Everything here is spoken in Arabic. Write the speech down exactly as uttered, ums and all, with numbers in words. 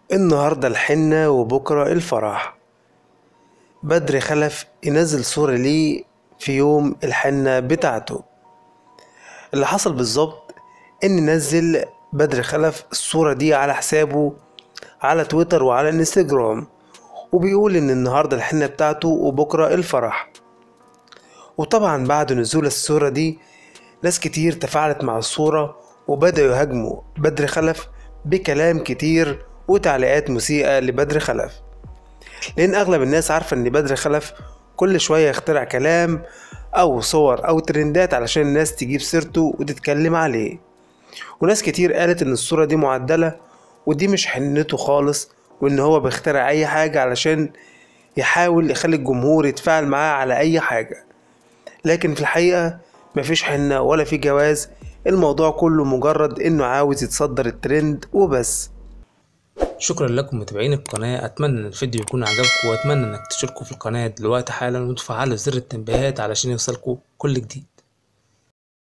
النهاردة الحنة وبكرة الفرح. بدر خلف ينزل صورة ليه في يوم الحنة بتاعته. اللي حصل بالظبط ان نزل بدر خلف الصورة دي على حسابه على تويتر وعلى انستجرام، وبيقول ان النهاردة الحنة بتاعته وبكرة الفرح. وطبعا بعد نزول الصورة دي ناس كتير تفاعلت مع الصورة وبدأوا يهاجموا بدر خلف بكلام كتير وتعليقات مسيئة لبدر خلف، لأن أغلب الناس عارفة إن بدر خلف كل شوية يخترع كلام أو صور أو ترندات علشان الناس تجيب سيرته وتتكلم عليه. وناس كتير قالت إن الصورة دي معدلة ودي مش حنته خالص، وإن هو بيخترع أي حاجة علشان يحاول يخلي الجمهور يتفاعل معاه على أي حاجة. لكن في الحقيقة مفيش حنة ولا في جواز، الموضوع كله مجرد إنه عاوز يتصدر الترند وبس. شكرا لكم متابعين القناة، اتمنى ان الفيديو يكون عجبكم، واتمنى انك تشتركوا في القناة دلوقتي حالا وتفعلوا زر التنبيهات علشان يوصلكوا كل جديد.